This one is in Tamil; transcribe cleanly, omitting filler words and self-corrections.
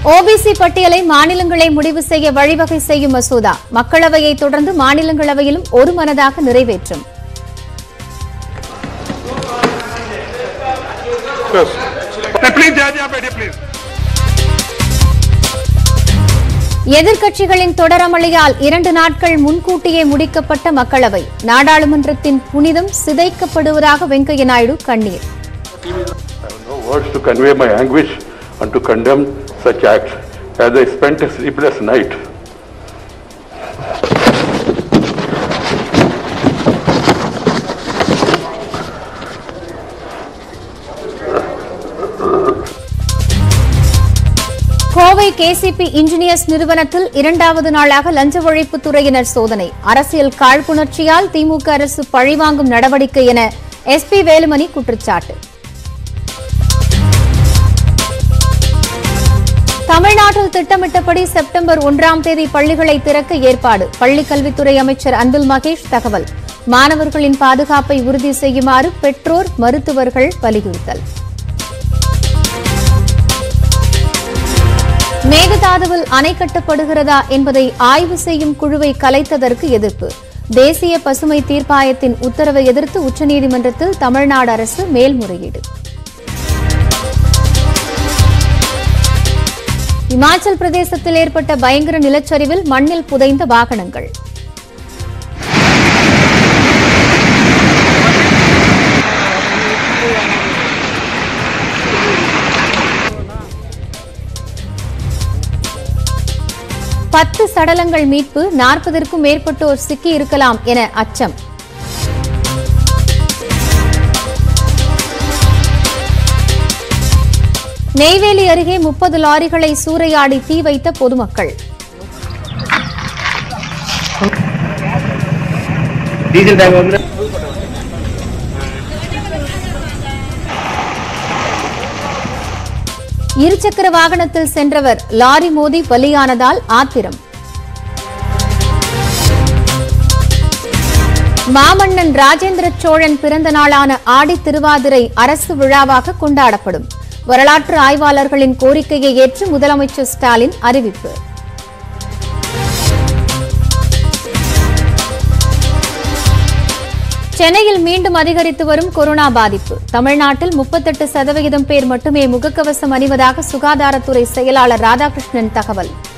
ஓபிசி பட்டியலை மாநிலங்களை முடிவு செய்ய வழிவகை செய்யும் மசோதா மக்களவையை தொடர்ந்து மாநிலங்களவையிலும் ஒருமனதாக நிறைவேற்றும். எதிர்க்கட்சிகளின் தொடரமளியால் 2 நாட்கள் முன்கூட்டியே முடிக்கப்பட்ட மக்களவை. நாடாளுமன்றத்தின் புனிதம் சிதைக்கப்படுவதாக வெங்கையா நாயுடு கண்ணீர். And to condemn such acts, as I spent a sleepless night. Kovai KCP engineers நிறுவனத்தில் 2வது நாளாக லஞ்ச ஒழிப்புத் துறையினர் சோதனை. அரசியல் காழ்ப்புணர்ச்சியால் திமுக அரசு பழிவாங்கும் நடவடிக்கை என எஸ்பி வேலுமணி குற்றச்சாட்டு. தமிழ்நாட்டில் திட்டமிட்டபடி செப்டம்பர் 1ஆம் தேதி பள்ளிகளை திறக்க ஏற்பாடு. பள்ளிக்கல்வித்துறை அமைச்சர் அன்பில் மகேஷ் தகவல். மாணவர்களின் பாதுகாப்பை உறுதி செய்யுமாறு பெற்றோர் மருத்துவர்கள் வலியுறுத்தல். மேகதாதுவில் அணை கட்டப்படுகிறதா என்பதை ஆய்வு செய்யும் குழுவை கலைத்ததற்கு எதிர்ப்பு. தேசிய பசுமை தீர்ப்பாயத்தின் உத்தரவை எதிர்த்து உச்சநீதிமன்றத்தில் தமிழ்நாடு அரசு மேல்முறையீடு. இமாச்சல் பிரதேசத்தில் ஏற்பட்ட பயங்கர நிலச்சரிவில் மண்ணில் புதைந்த வாகனங்கள். பத்து சடலங்கள் மீட்பு. 40ற்கும் மேற்பட்டோர் சிக்கி இருக்கலாம் என அச்சம். நெய்வேலி அருகே 30 லாரிகளை சூறையாடி தீ வைத்த பொதுமக்கள். இருசக்கர வாகனத்தில் சென்றவர் லாரி மோதி பலியானதால் ஆத்திரம். மாமன்னன் ராஜேந்திர சோழன் பிறந்த நாளான ஆடி திருவாதிரை அரசு விழாவாக கொண்டாடப்படும். வரலாற்று ஆய்வாளர்களின் கோரிக்கையை ஏற்று முதலமைச்சர் ஸ்டாலின் அறிவிப்பு. சென்னையில் மீண்டும் அதிகரித்து வரும் கொரோனா பாதிப்பு. தமிழ்நாட்டில் 38% பேர் மட்டுமே முகக்கவசம் அணிவதாக சுகாதாரத்துறை செயலாளர் ராதாகிருஷ்ணன் தகவல்.